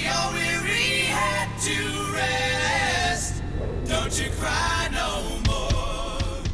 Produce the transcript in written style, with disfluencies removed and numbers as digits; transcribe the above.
your weary head to rest. Don't you cry no more.